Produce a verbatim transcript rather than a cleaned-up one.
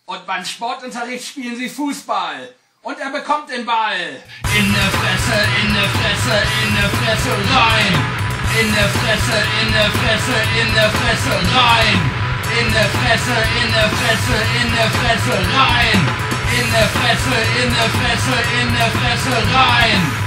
Und beim Sportunterricht spielen sie Fußball. Und er bekommt den Ball. In der Fresse, in der Fresse, in der Fresse rein. In der Fresse, in der Fresse, in der Fresse rein. In der Fresse, in der Fresse, in der Fresse rein. In der Fresse, in der Fresse, in der Fresse rein.